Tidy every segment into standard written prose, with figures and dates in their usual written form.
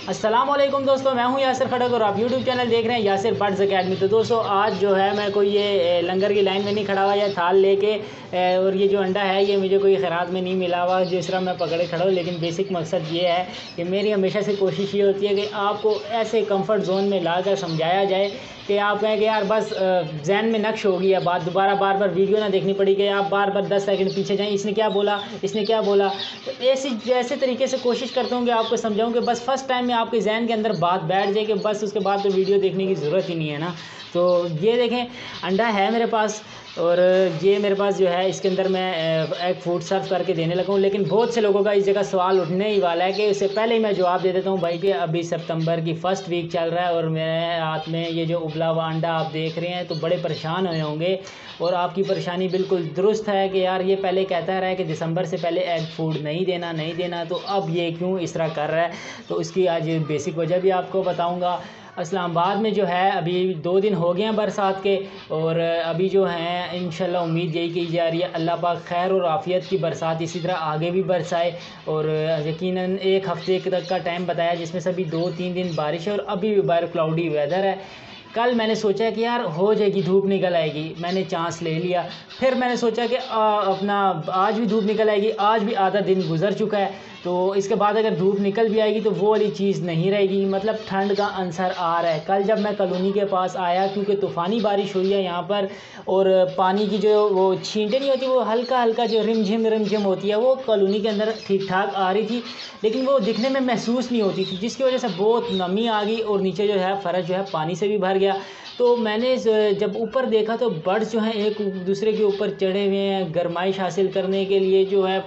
अस्सलाम वालेकुम दोस्तों, मैं हूं यासिर खड़क और आप यूट्यूब चैनल देख रहे हैं यासिर बर्ड्स अकेडमी। तो दोस्तों आज जो है मैं कोई ये लंगर की लाइन में नहीं खड़ा हुआ या थाल लेके और ये जो अंडा है ये मुझे कोई खैरात में नहीं मिला हुआ जिस तरह मैं पकड़े खड़ा हूँ। लेकिन बेसिक मकसद ये है कि मेरी हमेशा से कोशिश ये होती है कि आपको ऐसे कंफर्ट जोन में लाकर समझाया जाए कि आप कहें कि यार बस जहन में नक्श हो गया बात, दोबारा बार बार वीडियो ना देखनी पड़ी कि आप बार बार 10 सेकंड पीछे जाएं, इसने क्या बोला, इसने क्या बोला। तो ऐसे तरीके से कोशिश करता हूँ कि आपको समझाऊँ कि बस फर्स्ट टाइम में आपके जहन के अंदर बात बैठ जाए कि बस उसके बाद तो वीडियो देखने की ज़रूरत ही नहीं है ना। तो ये देखें, अंडा है मेरे पास और ये मेरे पास जो है इसके अंदर मैं एक फूड सर्व करके देने लगा हूँ। लेकिन बहुत से लोगों का इस जगह सवाल उठने ही वाला है कि उससे पहले ही मैं जवाब दे देता हूँ भाई कि अभी सितंबर की फर्स्ट वीक चल रहा है और मेरे हाथ में ये जो उबला हुआ अंडा आप देख रहे हैं तो बड़े परेशान हुए होंगे और आपकी परेशानी बिल्कुल दुरुस्त है कि यार ये पहले कहता रहा है कि दिसंबर से पहले एग फूड नहीं देना, तो अब ये क्यों इस तरह कर रहा है। तो इसकी आज बेसिक वजह भी आपको बताऊँगा। इस्लामाबाद में जो है अभी 2 दिन हो गए हैं बरसात के और अभी जो है इंशाल्लाह उम्मीद यही की जा रही है अल्लाह पाक खैर और आफ़ियत की बरसात इसी तरह आगे भी बरसाए। और यकीनन 1 हफ़्ते तक का टाइम बताया जिसमें से अभी 2-3 दिन बारिश है और अभी भी बाहर क्लाउडी वेदर है। कल मैंने सोचा कि यार हो जाएगी, धूप निकल आएगी, मैंने चांस ले लिया। फिर मैंने सोचा कि अपना आज भी धूप निकल आएगी, आज भी आधा दिन गुजर चुका है तो इसके बाद अगर धूप निकल भी आएगी तो वो वाली चीज़ नहीं रहेगी, मतलब ठंड का अंसर आ रहा है। कल जब मैं कॉलोनी के पास आया क्योंकि तूफ़ानी बारिश हुई है यहाँ पर और पानी की जो वो छींटें नहीं होती वो हल्का हल्का जो रिमझिम होती है वो कॉलोनी के अंदर ठीक ठाक आ रही थी, लेकिन वो दिखने में महसूस नहीं होती थी जिसकी वजह से बहुत नमी आ गई और नीचे जो है फ़र्श जो है पानी से भी भर गया। तो मैंने जब ऊपर देखा तो बर्ड्स जो हैं एक दूसरे के ऊपर चढ़े हुए हैं गर्माइश हासिल करने के लिए जो है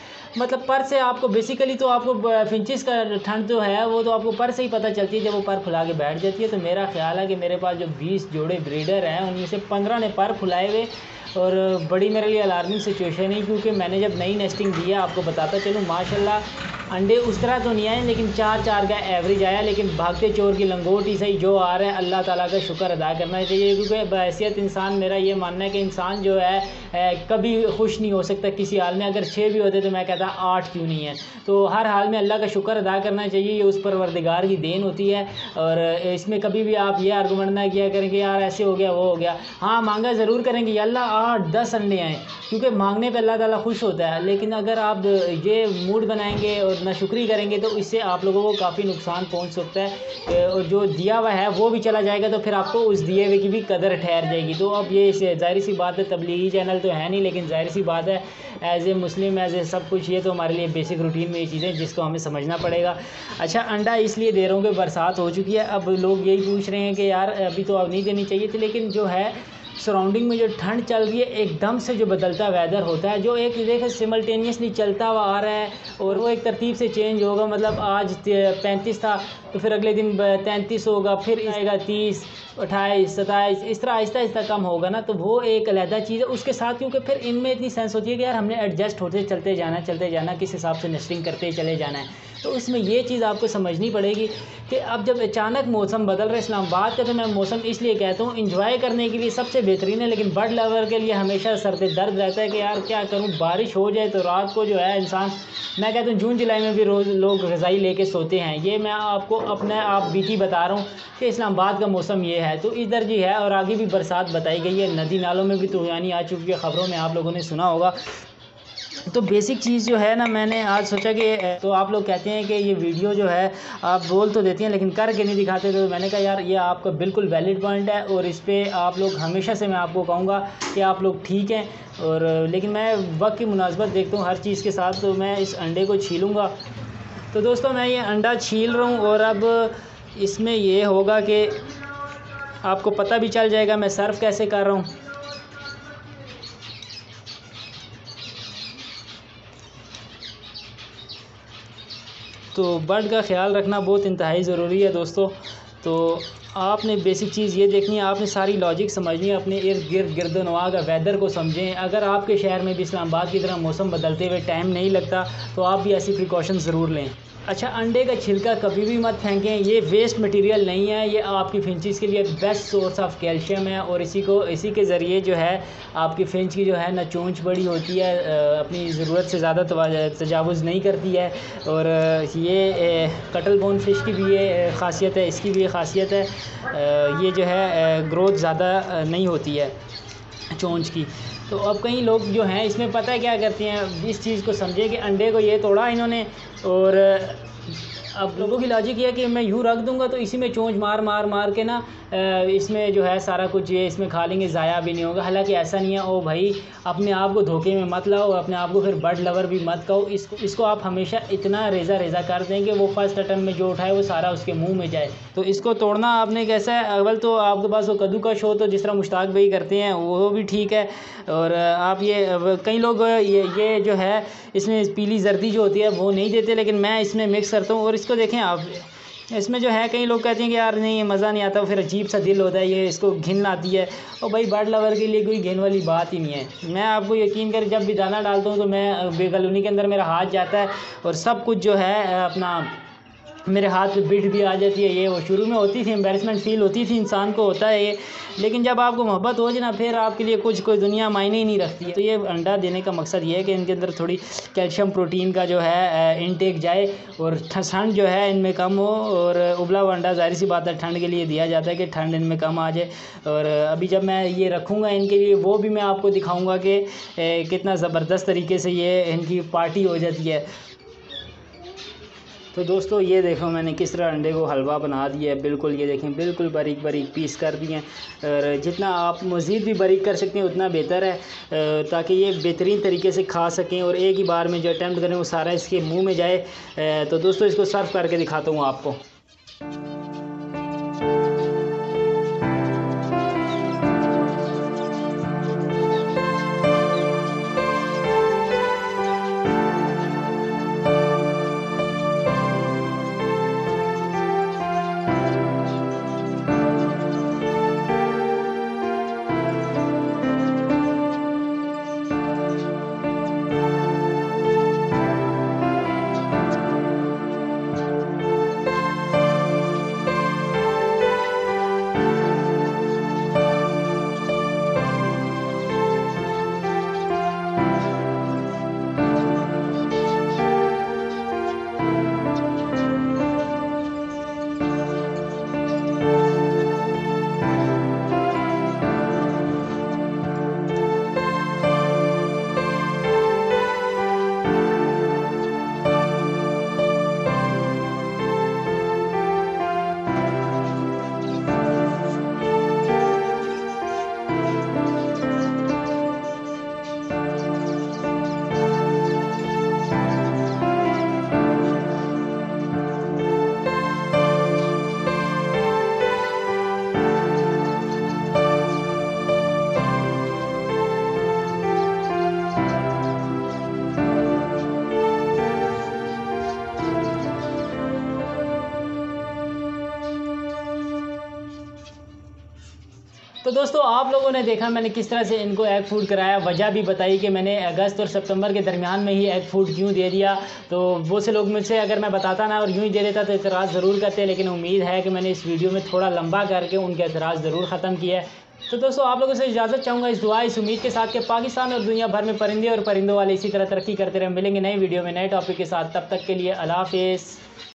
पर से आपको बेसिकली तो आपको फिंचिस का ठंड जो है वो तो आपको पर से ही पता चलती है जब वो पर फुला के बैठ जाती है। तो मेरा ख्याल है कि मेरे पास जो 20 जोड़े ब्रीडर हैं उनमें से 15 ने पर फुलाए हुए और बड़ी मेरे लिए अलार्मिंग सिचुएशन है क्योंकि मैंने जब नई नेस्टिंग दी है आपको बताता चलूँ माशाल्लाह अंडे उस तरह तो नहीं आए लेकिन 4 का एवरेज आया। लेकिन भागते चोर की लंगोटी सही जो आ रहा है अल्लाह ताला का शुक्र अदा करना चाहिए क्योंकि बहैसियत इंसान मेरा ये मानना है कि इंसान जो है कभी खुश नहीं हो सकता किसी हाल में। अगर 6 भी होते तो मैं कहता 8 क्यों नहीं है। तो हर हाल में अल्लाह का शुक्र अदा करना चाहिए, ये उस परवरदिगार की देन होती है। और इसमें कभी भी आप ये आर्गूमेंट ना किया करेंगे यार ऐसे हो गया वो हो गया। हाँ मांगा ज़रूर करेंगे अल्लाह 8-10 अंडे आएँ क्योंकि मांगने पे अल्लाह ताला खुश होता है। लेकिन अगर आप ये मूड बनाएंगे और नाशुक्री करेंगे तो इससे आप लोगों को काफ़ी नुकसान पहुंच सकता है और जो दिया हुआ है वो भी चला जाएगा तो फिर आपको उस दिए हुए की भी कदर ठहर जाएगी। तो अब ये ज़ाहिर सी बात है, तबलीगी चैनल तो है नहीं लेकिन ज़ाहिर सी बात है as a Muslim as a सब कुछ ये तो हमारे लिए बेसिक रूटीन में ये चीज़ें जिसको हमें समझना पड़ेगा। अच्छा अंडा इसलिए दे रहा हूँ कि बरसात हो चुकी है, अब लोग यही पूछ रहे हैं कि यार अभी तो अब नहीं देनी चाहिए थी, लेकिन जो है सराउंडिंग में जो ठंड चल रही है एकदम से जो बदलता वेदर होता है जो एक देखे सिमल्टेनियसली चलता हुआ आ रहा है और वो एक तरतीब से चेंज होगा। मतलब आज 35 था तो फिर अगले दिन 33 होगा, फिर आएगा 30, 28, 27, इस तरह आहिस्ता आहिस्ता कम होगा ना। तो वो एक अलहदा चीज़ है उसके साथ क्योंकि फिर इनमें इतनी सेंस होती है कि यार हमने एडजस्ट होते चलते जाना किस हिसाब से नेस्टिंग करते चले जाना है। तो इसमें ये चीज़ आपको समझनी पड़ेगी कि अब जब अचानक मौसम बदल रहा है इस्लामाबाद का, तो मैं मौसम इसलिए कहता हूँ इंजॉय करने के लिए सबसे बेहतरीन है, लेकिन बर्ड लवर के लिए हमेशा सर पे दर्द रहता है कि यार क्या करूँ, बारिश हो जाए तो रात को जो है इंसान, मैं कहता हूँ जून जुलाई में भी रोज़ लोग रज़ाई लेके सोते हैं। ये मैं आपको अपने आप बीती बता रहा हूँ कि इस्लामाबाद का मौसम ये है। तो इधर जी है और आगे भी बरसात बताई गई है, नदी नालों में भी तूफ़ानी आ चुकी है, ख़बरों में आप लोगों ने सुना होगा। तो बेसिक चीज़ जो है ना मैंने आज सोचा कि तो आप लोग कहते हैं कि ये वीडियो जो है आप बोल तो देती हैं लेकिन करके नहीं दिखाते, तो मैंने कहा यार ये आपका बिल्कुल वैलिड पॉइंट है और इस पे आप लोग हमेशा से मैं आपको कहूँगा कि आप लोग ठीक हैं। और लेकिन मैं वक्त की मुनासबत देखता हूँ हर चीज़ के साथ, तो मैं इस अंडे को छीलूँगा। तो दोस्तों मैं ये अंडा छील रहा हूँ और अब इसमें ये होगा कि आपको पता भी चल जाएगा मैं सर्व कैसे कर रहा हूँ। तो बर्ड का ख्याल रखना बहुत इंतहाई ज़रूरी है दोस्तों। तो आपने बेसिक चीज़ ये देखनी है, आपने सारी लॉजिक समझनी है, अपने इर्द गिर्द गिरदोनवा का वेदर को समझें। अगर आपके शहर में भी इस्लामाबाद की तरह मौसम बदलते हुए टाइम नहीं लगता तो आप भी ऐसी प्रिकॉशन ज़रूर लें। अच्छा, अंडे का छिलका कभी भी मत फेंकें, ये वेस्ट मटेरियल नहीं है, ये आपकी फिंचज़ के लिए बेस्ट सोर्स ऑफ कैल्शियम है और इसी के ज़रिए जो है आपकी फिंच की जो है ना चोंच बड़ी होती है, अपनी ज़रूरत से ज़्यादा तजावुज़ नहीं करती है। और ये कटल बोन फ़िश की भी ये ख़ासियत है, इसकी भी ये ख़ासियत है, ये जो है ग्रोथ ज़्यादा नहीं होती है चोंच की। तो अब कई लोग जो हैं इसमें पता है क्या करते हैं, इस चीज़ को समझे कि अंडे को ये तोड़ा इन्होंने और अब लोगों की लॉजिक ये है कि मैं यूँ रख दूंगा तो इसी में चोंच मार मार मार के ना इसमें जो है सारा कुछ ये इसमें खा लेंगे, ज़ाया भी नहीं होगा। हालांकि ऐसा नहीं है। ओ भाई, अपने आप को धोखे में मत लाओ, अपने आप को फिर बर्ड लवर भी मत कहो। इसको आप हमेशा इतना रेज़ा रेज़ा कर दें कि वो फर्स्ट अटैम्प्ट में जो उठाए वो सारा उसके मुंह में जाए। तो इसको तोड़ना आपने कैसा है, अव्वल तो आपके पास वो कद्दूकश हो तो जिस तरह मुश्ताक भाई करते हैं वो भी ठीक है। और आप ये कई लोग ये जो है इसमें पीली जर्दी जो होती है वो नहीं देते, लेकिन मैं इसमें मिक्स करता हूँ। और इसको देखें आप, इसमें जो है कई लोग कहते हैं कि यार नहीं, ये मज़ा नहीं आता, फिर अजीब सा दिल होता है, ये इसको घिन आती है। और भाई बर्ड लवर के लिए कोई घिन वाली बात ही नहीं है। मैं आपको यकीन कर, जब भी दाना डालता हूँ तो मैं बेकलूनी के अंदर मेरा हाथ जाता है और सब कुछ जो है अपना मेरे हाथ पे बीट भी आ जाती है। ये वो शुरू में होती थी, एम्बैरेसमेंट फ़ील होती थी, इंसान को होता है ये, लेकिन जब आपको मोहब्बत हो जाए ना फिर आपके लिए कोई दुनिया मायने ही नहीं रखती है। तो ये अंडा देने का मकसद ये है कि इनके अंदर थोड़ी कैल्शियम प्रोटीन का जो है इनटेक जाए और ठंड जो है इनमें कम हो। और उबला हुआ अंडा ज़ाहिर सी बात है ठंड के लिए दिया जाता है कि ठंड इनमें कम आ जाए। और अभी जब मैं ये रखूँगा इनके लिए वो भी मैं आपको दिखाऊँगा कि कितना ज़बरदस्त तरीके से ये इनकी पार्टी हो जाती है। तो दोस्तों ये देखो मैंने किस तरह अंडे को हलवा बना दिया है, बिल्कुल ये देखें, बिल्कुल बारीक बारीक पीस कर दिए हैं। और जितना आप मज़ीद भी बारीक कर सकते हैं उतना बेहतर है, ताकि ये बेहतरीन तरीके से खा सकें और एक ही बार में जो अटैम्प्ट करें वो सारा इसके मुंह में जाए। तो दोस्तों इसको सर्व करके दिखाता हूँ आपको। तो दोस्तों आप लोगों ने देखा मैंने किस तरह से इनको एग फूड कराया, वजह भी बताई कि मैंने अगस्त और सितंबर के दरमियान में ही एग फूड क्यों दे दिया। तो बहुत से लोग मुझसे अगर मैं बताता ना और यूँ ही दे देता तो एतराज़ ज़रूर करते, लेकिन उम्मीद है कि मैंने इस वीडियो में थोड़ा लंबा करके उनके एतराज़ ज़रूर ख़त्म किया है। तो दोस्तों आप लोगों से इजाज़त चाहूँगा इस दुआ इस उम्मीद के साथ कि पाकिस्तान और दुनिया भर में परिंदे और परिंदों वाले इसी तरह तरक्की करते रहे। मिलेंगे नई वीडियो में नए टॉपिक के साथ, तब तक के लिए अल्लाह हाफ़िज़।